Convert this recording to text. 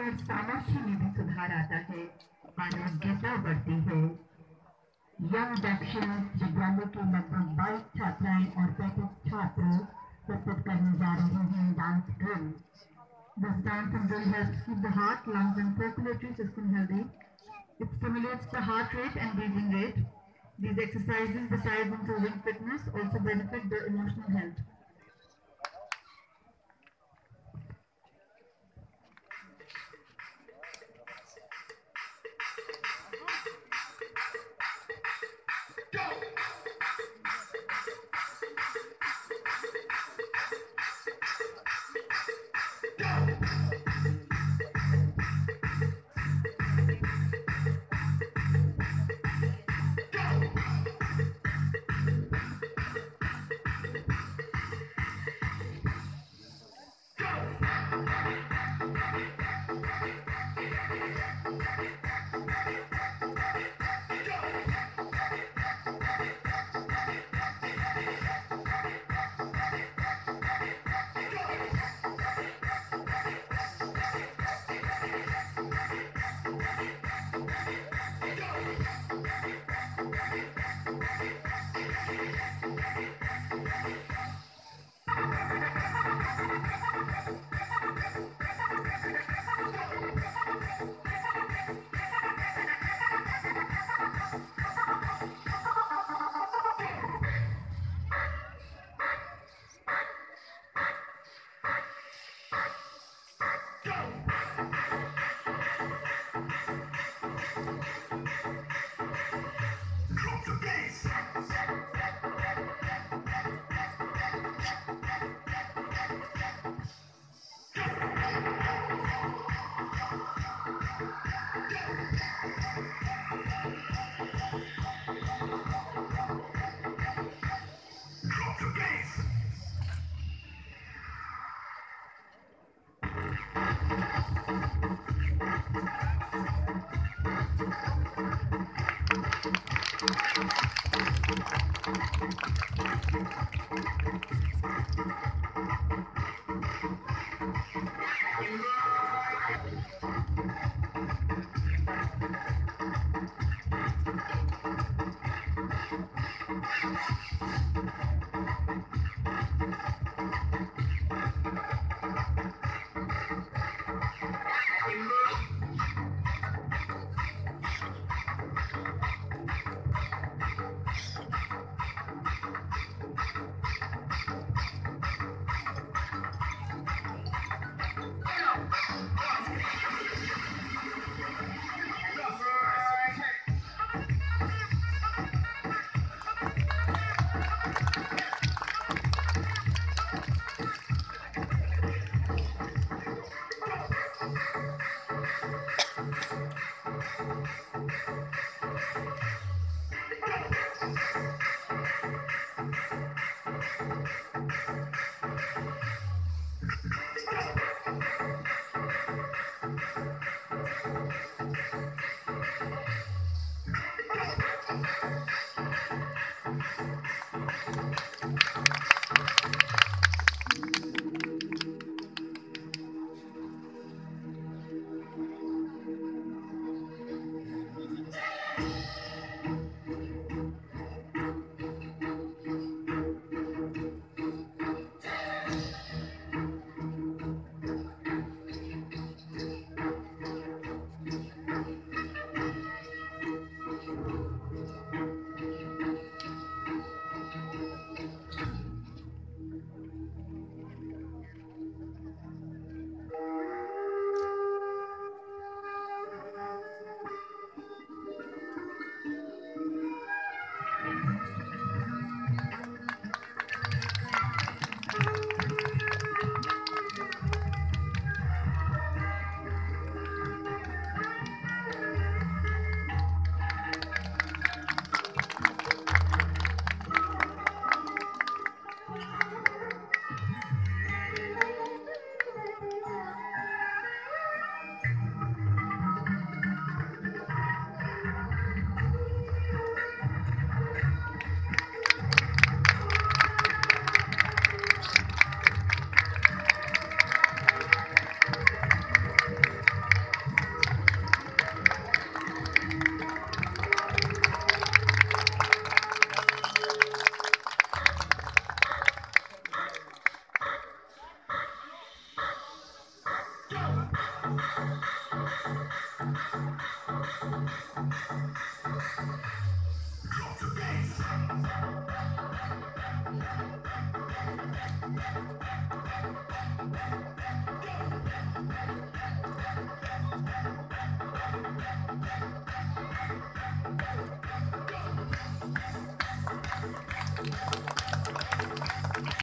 और सामर्थ्य में भी सुधार आता है, आरोग्यता बढ़ती है। यंग दक्षिण विद्यालय के लगभग 22 छात्राएं और 35 छात्र प्रस्तुत करने जा रहे हैं dance drill. This dance and drill helps keep the heart, lungs and circulatory system healthy. It stimulates the heart rate and breathing rate. These exercises, besides improving fitness, also benefit the emotional health. Drop the bass.